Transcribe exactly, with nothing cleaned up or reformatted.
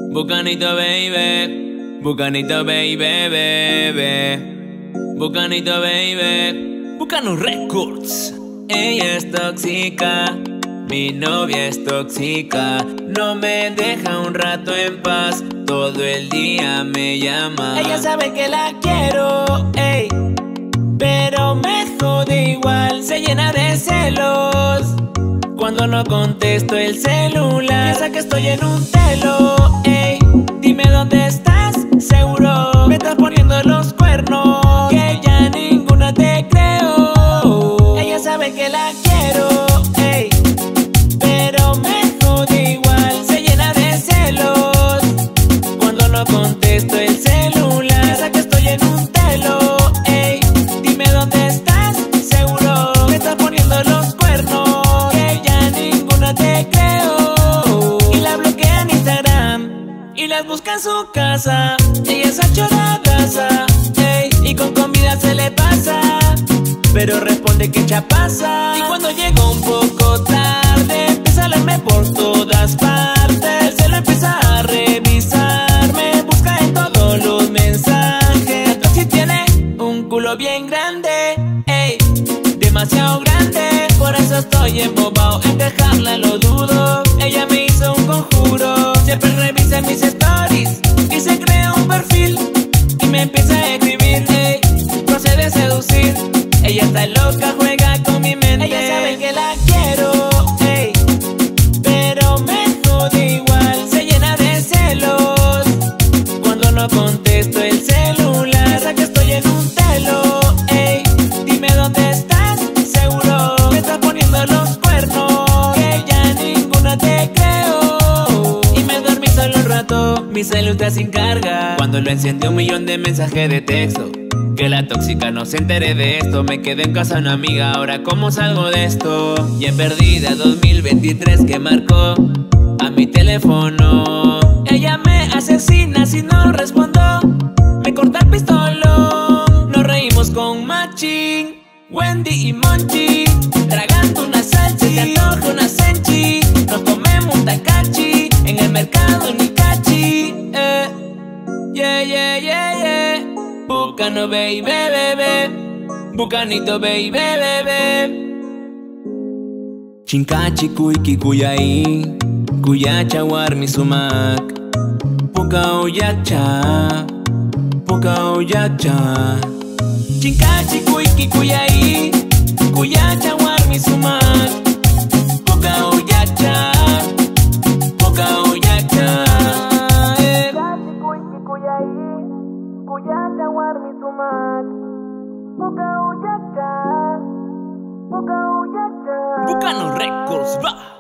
Bucanito baby, Bucanito baby, bebé. Bucanito baby, Bucano Records. Ella es tóxica, mi novia es tóxica. No me deja un rato en paz, todo el día me llama. Ella sabe que la quiero, ey, pero me jode igual. Se llena de celos cuando no contesto el celular. Piensa que estoy en un telo, ey. Dime dónde estás, seguro me estás poniendo los cuernos, que ya ninguna te creo. Ella sabe que la quiero, ey, pero me jode igual. Se llena de celos cuando no contesto el celular. Piensa que estoy en un telo, ey. Dime dónde estás, seguro me estás poniendo los cuernos, que ya ninguna te creo. Y la bloquea en Instagram y las busca en su casa. Ella es achoradaza, ey, y con comida se le pasa, pero responde que ya pasa. Y cuando llego un poco tarde, empieza a hablarme por todas partes. Se lo empieza a revisar, me busca en todos los mensajes. Si tiene un culo bien grande, ey, demasiado grande. Por eso estoy embobado, en dejarla lo dudo. Ella me hizo un conjuro, siempre revisa mis stories y se crea un perfil y me empieza a escribir, ey, procede a seducir. Ella está loca, juega con mi mente. Ella sabe que la quiero, ey, pero me jode igual. Se llena de celos cuando no contesto el celular. Piensa que estoy en un telo, ey. Dime dónde estás, seguro me estás poniendo los cuernos, que ya ninguna te creo. Y me dormí solo un rato, mi celular sin carga. Cuando lo enciendí un millón de mensajes de texto. Que la tóxica no se entere de esto. Me quedé en casa una amiga, ahora cómo salgo de esto. Y en perdida dos mil veintitrés que marcó a mi teléfono. Ella me asesina si no respondo, me corta el pistolón. Nos reímos con Machín, Wendy y Monchi, tragando una salchi. Se antoja una senchi, nos comemos un tacachi en el mercado Nicachi, eh. Yeah, yeah, yeah, yeah. Bucano baby, bebé. Bucanito baby, bebé. Chinkachi kuiki kuyai, kuyacha warmi sumak. Puka oyacha, puka oyacha. Chinkachi kuiki kuyai, kuyacha warmi sumak. Puka oyacha, puka oyacha. Bucano Records, va.